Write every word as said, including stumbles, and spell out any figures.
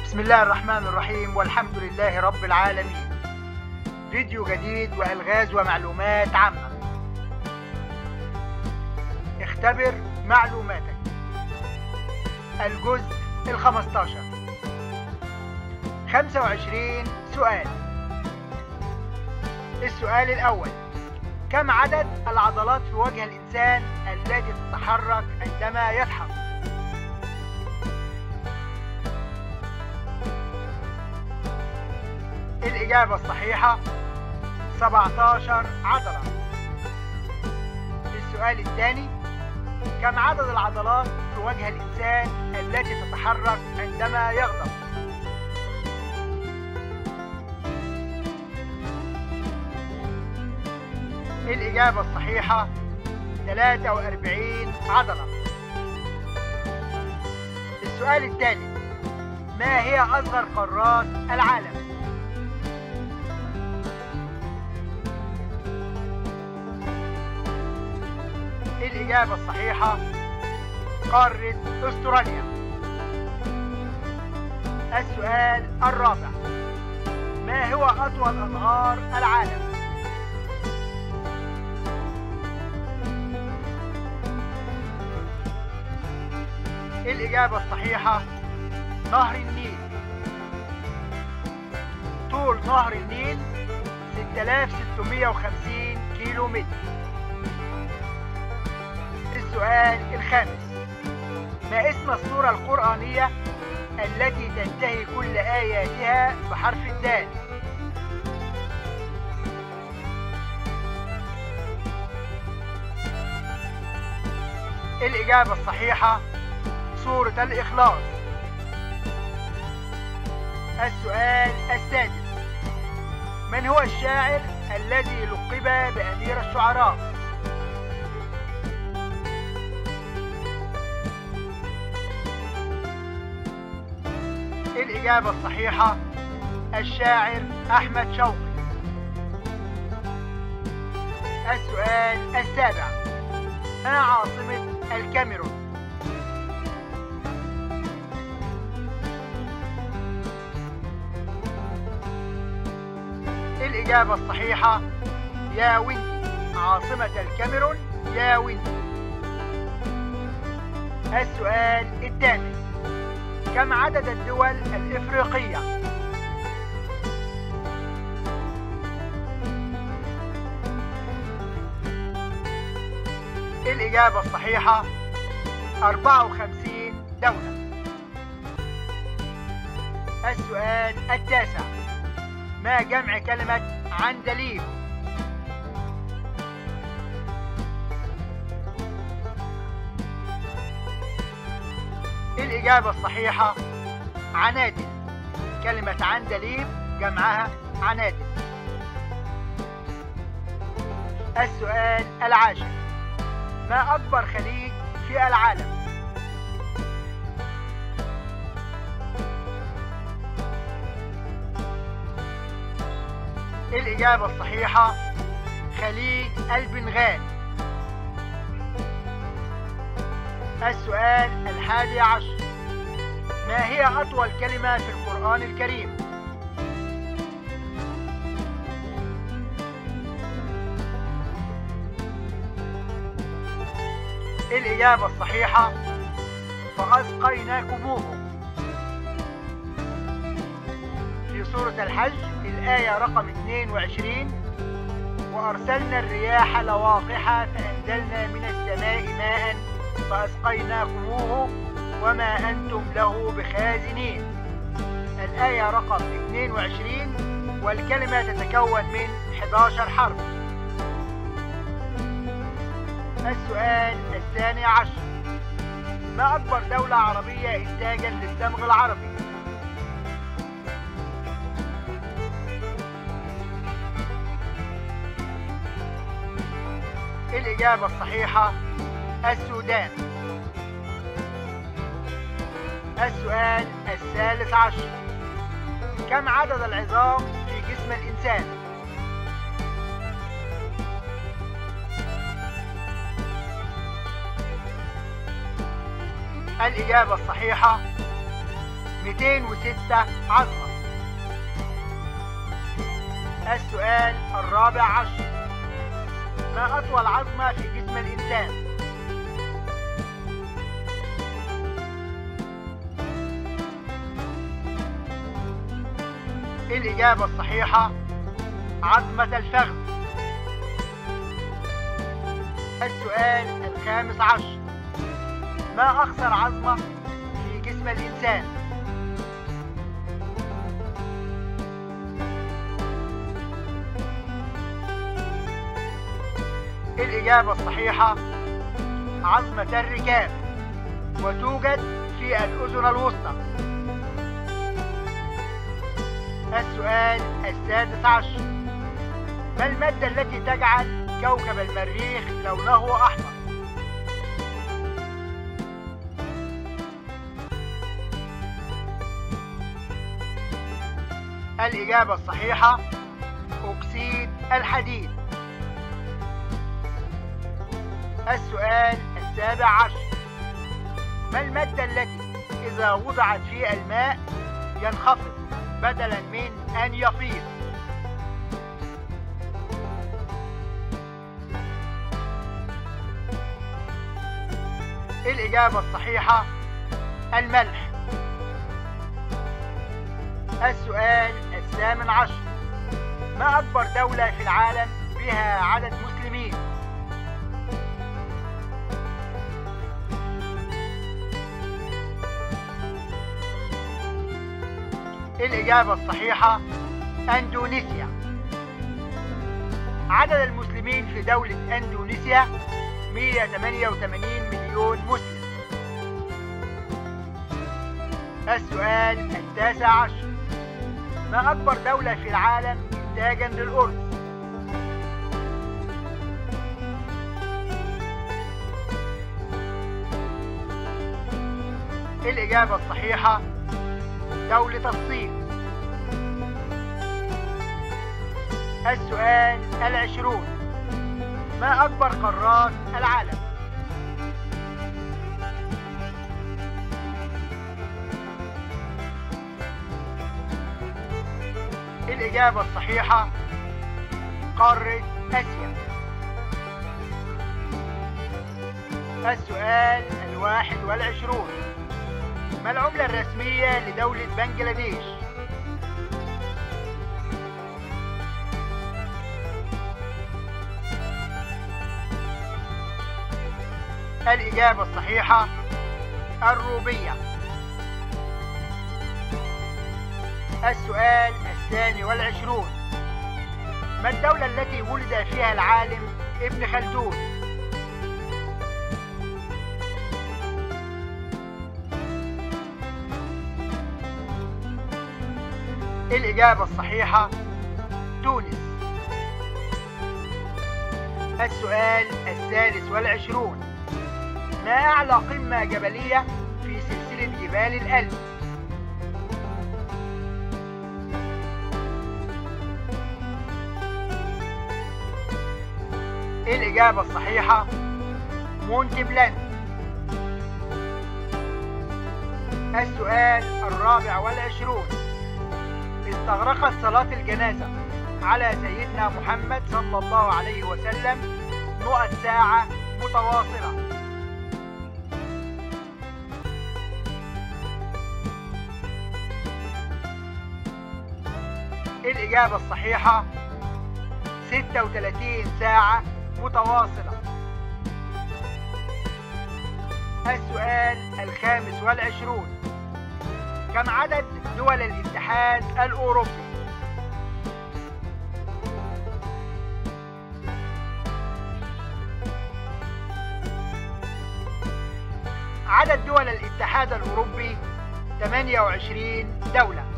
بسم الله الرحمن الرحيم والحمد لله رب العالمين. فيديو جديد وألغاز ومعلومات عامة. اختبر معلوماتك. الجزء الخمستاشر. خمسة وعشرين سؤال. السؤال الأول: كم عدد العضلات في وجه الإنسان التي تتحرك عندما يضحك؟ الإجابة الصحيحة سبعة عشر عضلة. السؤال الثاني: كم عدد العضلات في وجه الإنسان التي تتحرك عندما يغضب؟ الإجابة الصحيحة ثلاثة وأربعين عضلة. السؤال الثالث: ما هي أصغر قارات العالم؟ الإجابة الصحيحة قارة أستراليا. السؤال الرابع: ما هو أطول أنهار العالم؟ الإجابة الصحيحة نهر النيل. طول نهر النيل ستة آلاف وستمائة وخمسين كيلو متر. السؤال الخامس: ما اسم السورة القرآنية التي تنتهي كل آياتها بحرف الدال؟ الإجابة الصحيحة سورة الإخلاص. السؤال السادس: من هو الشاعر الذي لقب بأمير الشعراء؟ الإجابة الصحيحة الشاعر أحمد شوقي. السؤال السابع: ما عاصمة الكاميرون؟ الإجابة الصحيحة ياوندي. عاصمة الكاميرون ياوندي. السؤال الثامن: كم عدد الدول الإفريقية؟ الإجابة الصحيحة أربعة وخمسين دولة. السؤال التاسع: ما جمع كلمة عندليب؟ الإجابة الصحيحة عنادل. كلمة عندليب جمعها عنادل. السؤال العاشر: ما أكبر خليج في العالم؟ الإجابة الصحيحة خليج البنغال. السؤال الحادي عشر: ما هي أطول كلمة في القرآن الكريم؟ الإجابة الصحيحة فأسقيناكموه. في سورة الحج الآية رقم اثنين وعشرين: وأرسلنا الرياح لواقح فأنزلنا من السماء ماء فأسقيناكموه وما أنتم له بخازنين. الآية رقم اثنين وعشرين والكلمة تتكون من أحد عشر حرف. السؤال الثاني عشر: ما أكبر دولة عربية إنتاجا للصمغ العربي؟ الإجابة الصحيحة السودان. السؤال الثالث عشر: كم عدد العظام في جسم الإنسان؟ الإجابة الصحيحة مئتين وستة عظمة. السؤال الرابع عشر: ما أطول عظمة في جسم الإنسان؟ الإجابة الصحيحة عظمة الفخذ. السؤال الخامس عشر: ما أقصر عظمة في جسم الإنسان؟ الإجابة الصحيحة عظمة الركاب، وتوجد في الأذن الوسطى. السؤال السادس عشر: ما المادة التي تجعل كوكب المريخ لونه أحمر؟ الإجابة الصحيحة أكسيد الحديد. السؤال السابع عشر: ما المادة التي إذا وضعت في الماء ينخفض بدلا من أن يفيض؟ الإجابة الصحيحة الملح. السؤال الثامن عشر: ما أكبر دولة في العالم بها عدد مسلمين؟ الإجابة الصحيحة أندونيسيا. عدد المسلمين في دولة أندونيسيا مئة وثمانية وثمانين مليون مسلم. السؤال التاسع عشر: ما أكبر دولة في العالم إنتاجا للأرز؟ الإجابة الصحيحة دولة الصين. السؤال العشرون: ما أكبر قارات العالم؟ الإجابة الصحيحة قارة آسيا. السؤال الواحد والعشرون: ما العملة الرسمية لدولة بنجلاديش؟ الإجابة الصحيحة الروبية. السؤال الثاني والعشرون: ما الدولة التي ولد فيها العالم ابن خلدون؟ الإجابة الصحيحة تونس. السؤال الثالث والعشرون: ما أعلى قمة جبلية في سلسلة جبال الألب؟ الإجابة الصحيحة مونت بلانك. السؤال الرابع والعشرون: استغرقت صلاة الجنازة على سيدنا محمد صلى الله عليه وسلم مئة ساعة متواصلة. الإجابة الصحيحة ستة وثلاثين ساعة متواصلة. السؤال الخامس والعشرون: كم عدد دول الاتحاد الأوروبي؟ عدد دول الاتحاد الأوروبي ثمانية وعشرين دولة.